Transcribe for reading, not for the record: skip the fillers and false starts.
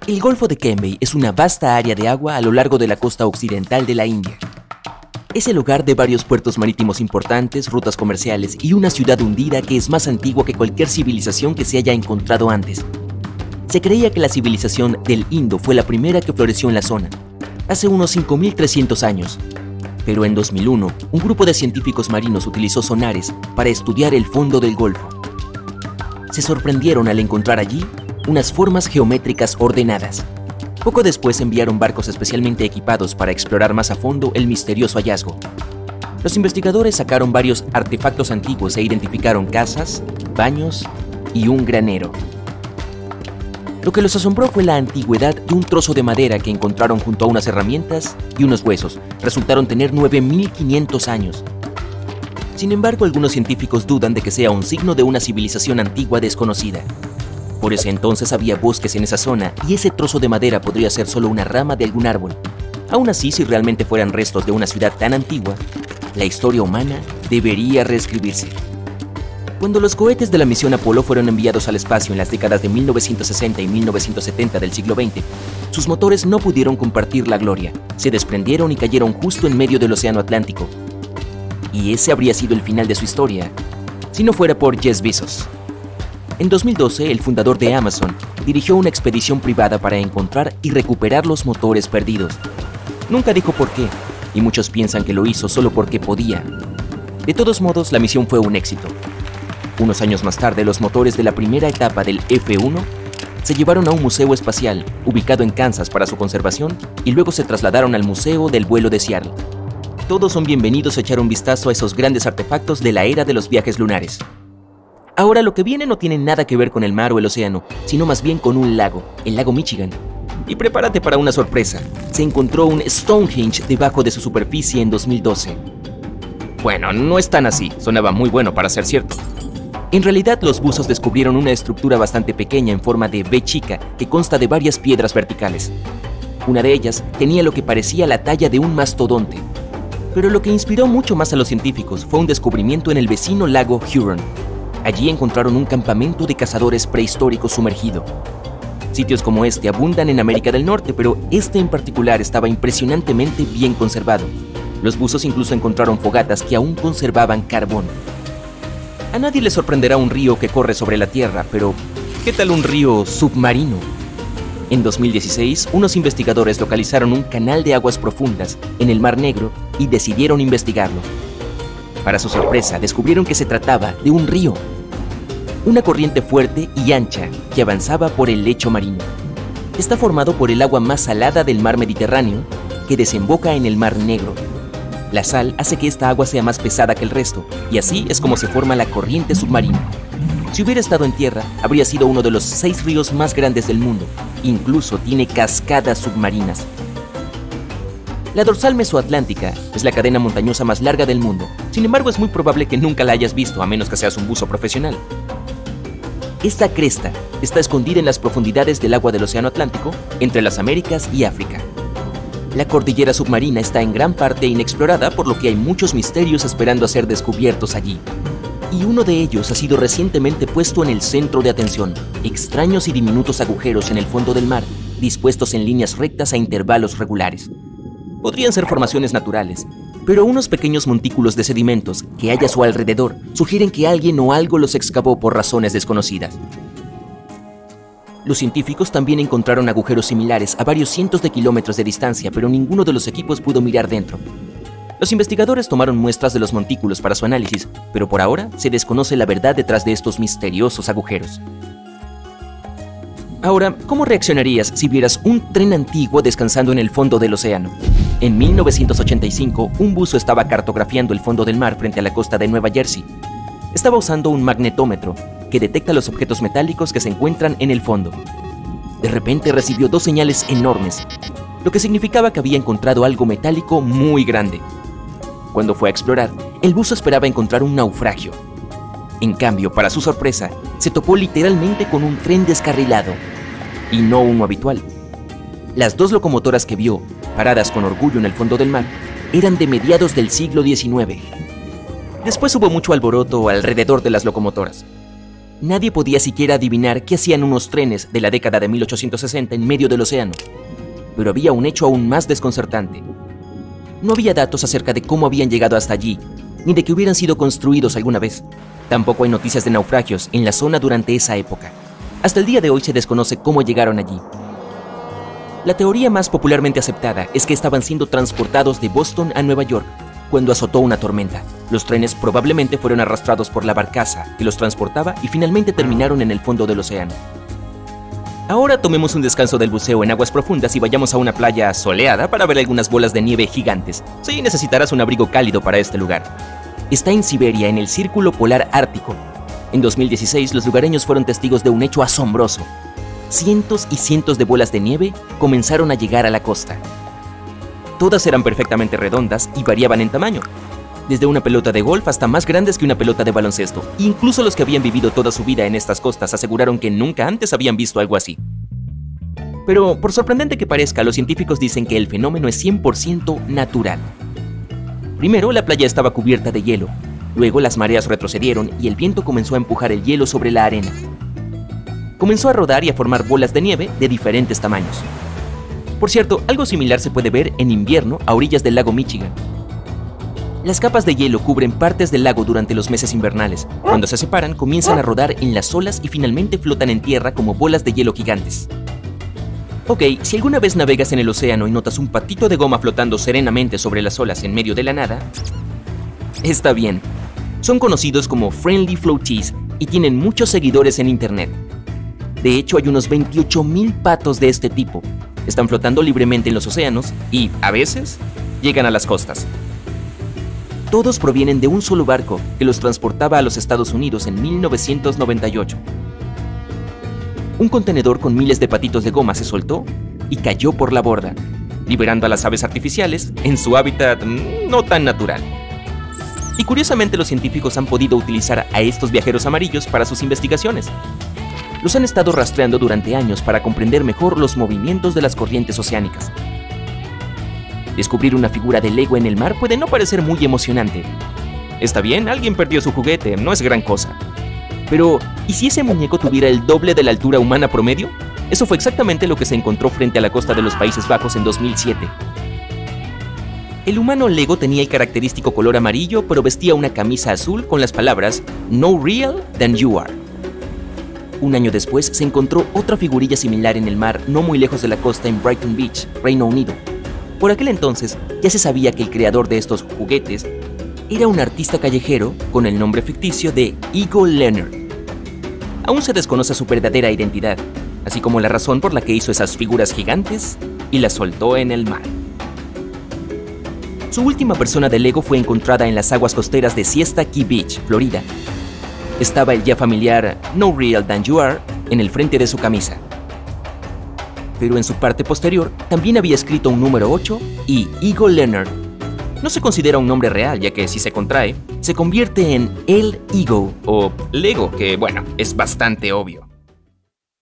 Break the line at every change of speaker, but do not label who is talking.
El Golfo de Cambay es una vasta área de agua a lo largo de la costa occidental de la India. Es el hogar de varios puertos marítimos importantes, rutas comerciales y una ciudad hundida que es más antigua que cualquier civilización que se haya encontrado antes. Se creía que la civilización del Indo fue la primera que floreció en la zona, hace unos 5.300 años. Pero en 2001, un grupo de científicos marinos utilizó sonares para estudiar el fondo del Golfo. Se sorprendieron al encontrar allí unas formas geométricas ordenadas. Poco después enviaron barcos especialmente equipados para explorar más a fondo el misterioso hallazgo. Los investigadores sacaron varios artefactos antiguos e identificaron casas, baños y un granero. Lo que los asombró fue la antigüedad de un trozo de madera que encontraron junto a unas herramientas y unos huesos. Resultaron tener 9.500 años. Sin embargo, algunos científicos dudan de que sea un signo de una civilización antigua desconocida. Por ese entonces había bosques en esa zona y ese trozo de madera podría ser solo una rama de algún árbol. Aún así, si realmente fueran restos de una ciudad tan antigua, la historia humana debería reescribirse. Cuando los cohetes de la misión Apolo fueron enviados al espacio en las décadas de 1960 y 1970 del siglo XX, sus motores no pudieron compartir la gloria, se desprendieron y cayeron justo en medio del Océano Atlántico. Y ese habría sido el final de su historia, si no fuera por Jeff Bezos. En 2012, el fundador de Amazon dirigió una expedición privada para encontrar y recuperar los motores perdidos. Nunca dijo por qué, y muchos piensan que lo hizo solo porque podía. De todos modos, la misión fue un éxito. Unos años más tarde, los motores de la primera etapa del F-1 se llevaron a un museo espacial ubicado en Kansas para su conservación y luego se trasladaron al Museo del Vuelo de Seattle. Todos son bienvenidos a echar un vistazo a esos grandes artefactos de la era de los viajes lunares. Ahora, lo que viene no tiene nada que ver con el mar o el océano, sino más bien con un lago, el lago Michigan. Y prepárate para una sorpresa. Se encontró un Stonehenge debajo de su superficie en 2012. Bueno, no es tan así, sonaba muy bueno para ser cierto. En realidad, los buzos descubrieron una estructura bastante pequeña en forma de V chica que consta de varias piedras verticales. Una de ellas tenía lo que parecía la talla de un mastodonte. Pero lo que inspiró mucho más a los científicos fue un descubrimiento en el vecino lago Huron. Allí encontraron un campamento de cazadores prehistóricos sumergido. Sitios como este abundan en América del Norte, pero este en particular estaba impresionantemente bien conservado. Los buzos incluso encontraron fogatas que aún conservaban carbón. A nadie le sorprenderá un río que corre sobre la Tierra, pero ¿qué tal un río submarino? En 2016, unos investigadores localizaron un canal de aguas profundas en el Mar Negro y decidieron investigarlo. Para su sorpresa, descubrieron que se trataba de un río. Una corriente fuerte y ancha que avanzaba por el lecho marino. Está formado por el agua más salada del mar Mediterráneo que desemboca en el Mar Negro. La sal hace que esta agua sea más pesada que el resto, y así es como se forma la corriente submarina. Si hubiera estado en tierra, habría sido uno de los 6 ríos más grandes del mundo. Incluso tiene cascadas submarinas. La dorsal mesoatlántica es la cadena montañosa más larga del mundo. Sin embargo, es muy probable que nunca la hayas visto, a menos que seas un buzo profesional. Esta cresta está escondida en las profundidades del agua del Océano Atlántico, entre las Américas y África. La cordillera submarina está en gran parte inexplorada, por lo que hay muchos misterios esperando a ser descubiertos allí. Y uno de ellos ha sido recientemente puesto en el centro de atención: extraños y diminutos agujeros en el fondo del mar, dispuestos en líneas rectas a intervalos regulares. Podrían ser formaciones naturales, pero unos pequeños montículos de sedimentos que hay a su alrededor sugieren que alguien o algo los excavó por razones desconocidas. Los científicos también encontraron agujeros similares a varios cientos de kilómetros de distancia, pero ninguno de los equipos pudo mirar dentro. Los investigadores tomaron muestras de los montículos para su análisis, pero por ahora se desconoce la verdad detrás de estos misteriosos agujeros. Ahora, ¿cómo reaccionarías si vieras un tren antiguo descansando en el fondo del océano? En 1985, un buzo estaba cartografiando el fondo del mar frente a la costa de Nueva Jersey. Estaba usando un magnetómetro que detecta los objetos metálicos que se encuentran en el fondo. De repente recibió 2 señales enormes, lo que significaba que había encontrado algo metálico muy grande. Cuando fue a explorar, el buzo esperaba encontrar un naufragio. En cambio, para su sorpresa, se topó literalmente con un tren descarrilado, y no uno habitual. Las 2 locomotoras que vio, paradas con orgullo en el fondo del mar, eran de mediados del siglo XIX. Después hubo mucho alboroto alrededor de las locomotoras. Nadie podía siquiera adivinar qué hacían unos trenes de la década de 1860 en medio del océano. Pero había un hecho aún más desconcertante. No había datos acerca de cómo habían llegado hasta allí, ni de que hubieran sido construidos alguna vez. Tampoco hay noticias de naufragios en la zona durante esa época. Hasta el día de hoy se desconoce cómo llegaron allí. La teoría más popularmente aceptada es que estaban siendo transportados de Boston a Nueva York cuando azotó una tormenta. Los trenes probablemente fueron arrastrados por la barcaza que los transportaba y finalmente terminaron en el fondo del océano. Ahora tomemos un descanso del buceo en aguas profundas y vayamos a una playa soleada para ver algunas bolas de nieve gigantes. Sí, necesitarás un abrigo cálido para este lugar. Está en Siberia, en el Círculo Polar Ártico. En 2016, los lugareños fueron testigos de un hecho asombroso. Cientos y cientos de bolas de nieve comenzaron a llegar a la costa. Todas eran perfectamente redondas y variaban en tamaño, desde una pelota de golf hasta más grandes que una pelota de baloncesto. Incluso los que habían vivido toda su vida en estas costas aseguraron que nunca antes habían visto algo así. Pero, por sorprendente que parezca, los científicos dicen que el fenómeno es 100% natural. Primero, la playa estaba cubierta de hielo. Luego, las mareas retrocedieron y el viento comenzó a empujar el hielo sobre la arena. Comenzó a rodar y a formar bolas de nieve de diferentes tamaños. Por cierto, algo similar se puede ver en invierno a orillas del lago Michigan. Las capas de hielo cubren partes del lago durante los meses invernales. Cuando se separan, comienzan a rodar en las olas y finalmente flotan en tierra como bolas de hielo gigantes. Ok, si alguna vez navegas en el océano y notas un patito de goma flotando serenamente sobre las olas en medio de la nada, está bien. Son conocidos como Friendly Floaties y tienen muchos seguidores en internet. De hecho, hay unos 28,000 patos de este tipo. Están flotando libremente en los océanos y, a veces, llegan a las costas. Todos provienen de un solo barco que los transportaba a los Estados Unidos en 1998. Un contenedor con miles de patitos de goma se soltó y cayó por la borda, liberando a las aves artificiales en su hábitat no tan natural. Y curiosamente los científicos han podido utilizar a estos viajeros amarillos para sus investigaciones. Los han estado rastreando durante años para comprender mejor los movimientos de las corrientes oceánicas. Descubrir una figura de Lego en el mar puede no parecer muy emocionante. Está bien, alguien perdió su juguete, no es gran cosa. Pero, ¿y si ese muñeco tuviera el doble de la altura humana promedio? Eso fue exactamente lo que se encontró frente a la costa de los Países Bajos en 2007. El humano Lego tenía el característico color amarillo, pero vestía una camisa azul con las palabras "No real than you are". Un año después se encontró otra figurilla similar en el mar no muy lejos de la costa en Brighton Beach, Reino Unido. Por aquel entonces ya se sabía que el creador de estos juguetes era un artista callejero con el nombre ficticio de Eagle Leonard. Aún se desconoce su verdadera identidad, así como la razón por la que hizo esas figuras gigantes y las soltó en el mar. Su última persona de Lego fue encontrada en las aguas costeras de Siesta Key Beach, Florida. Estaba el ya familiar "No real than you are" en el frente de su camisa. Pero en su parte posterior también había escrito un número 8 y Eagle Leonard. No se considera un nombre real, ya que si se contrae, se convierte en El Eagle o Lego, que bueno, es bastante obvio.